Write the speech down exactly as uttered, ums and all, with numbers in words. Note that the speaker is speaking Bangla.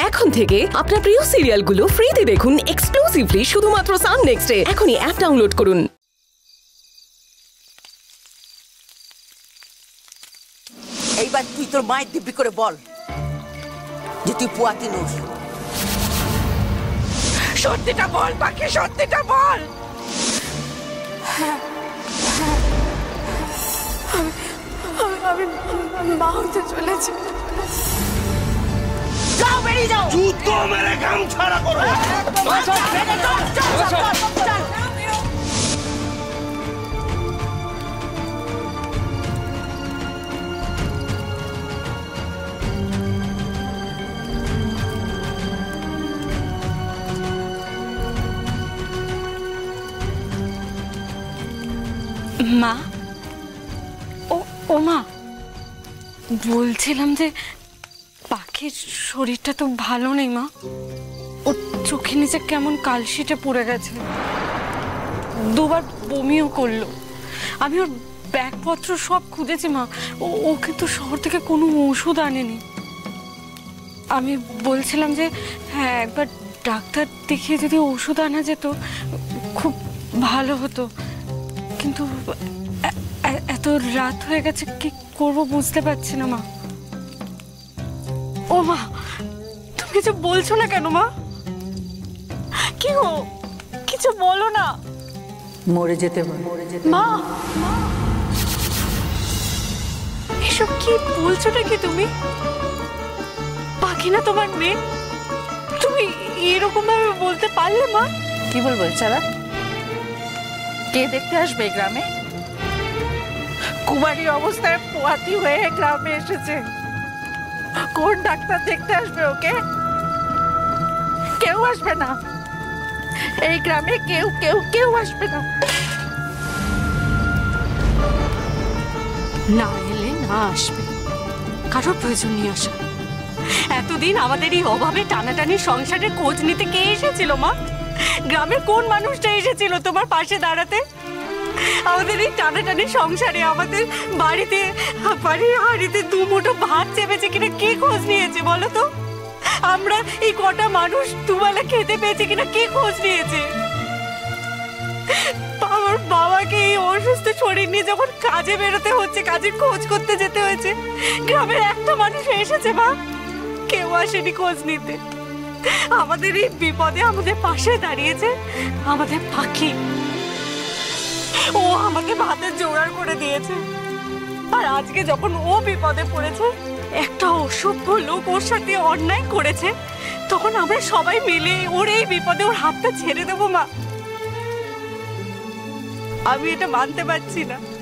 এখন থেকে আপনার প্রিয় সিরিয়ালগুলো ফ্রিতে দেখুন এক্সক্লুসিভলি শুধুমাত্র সান নেক্সটে। এখনই অ্যাপ ডাউনলোড করুন। এইবার তুই তোর মায়ের দিব্যি করে বল যে তুই পুয়াতি নোস। সত্যিটা বল বাকি, সত্যিটা বল। আমি মা হতে চলেছি। যাও, বেরিয়ে যাও। যুদ্ধ মেরে কাম ছাড়া করো। মা, ও ও মা, বলছিলাম যে পাখির শরীরটা তো ভালো নেই মা। ওর চোখের নিচে কেমন কালশিটে পড়ে গেছে, দুবার বমিও করলো। আমি ওর ব্যাগপত্র সব খুঁজেছি মা, ও ও কিন্তু শহর থেকে কোনো ওষুধ আনেনি। আমি বলছিলাম যে হ্যাঁ একবার ডাক্তার দেখিয়ে যদি ওষুধ আনা যেত খুব ভালো হতো, কিন্তু এত রাত হয়ে গেছে, কি করবো বুঝতে পারছি না মা। ও মা, তুমি কিছু বলছো না কেন মা? কি গো, কিছু বলো না। মরে যেতে মা, এসব কি বলছো নাকি তুমি? পাখি না তোমার মেয়ে, তুমি এরকম ভাবে বলতে পারলে মা? কি বলবো ছাড়া? কে দেখতে আসবে গ্রামে? কুমারী অবস্থায় পোয়াতি হয়ে গ্রামে এসেছে, কোন ডাক্তার দেখতে আসবে ওকে? কেউ আসবে না, এই গ্রামে কেউ কেউ কেউ আসবে না। না এলে না আসবে, কারোর প্রয়োজন নিয়ে আসা। এতদিন আমাদের এই অভাবে টানাটানি সংসারের খোঁজ নিতে কে এসেছিল মা? গ্রামের কোন মানুষটা এসেছিল তোমার পাশে দাঁড়াতে? আমাদের এই টানাটানি সংসারে আমাদের বাড়িতে বাড়ির হাড়িতে দু মুঠো ভাত চেপেছে কিনা কে খোঁজ নিয়েছে বলো তো? আমরা এই কটা মানুষ দুবেলা খেতে পেয়েছে কিনা কে খোঁজ নিয়েছে? আমার বাবাকে এই অসুস্থ শরীর নিয়ে যখন কাজে বেরোতে হচ্ছে, কাজের খোঁজ করতে যেতে হয়েছে, গ্রামের একটা মানুষ এসেছে মা? কেউ আসেনি খোঁজ নিতে। আমাদের এই বিপদে আমাদের পাশে দাঁড়িয়েছে আমাদের পাখি, ও আমাকে ভাতের জোগাড় করে দিয়েছে। আর আজকে যখন ও বিপদে পড়েছে, একটা অসভ্য লোক ওর সাথে অন্যায় করেছে, তখন আমরা সবাই মিলে ওর এই বিপদে ওর হাতটা ছেড়ে দেবো মা? আমি এটা মানতে পারছি না।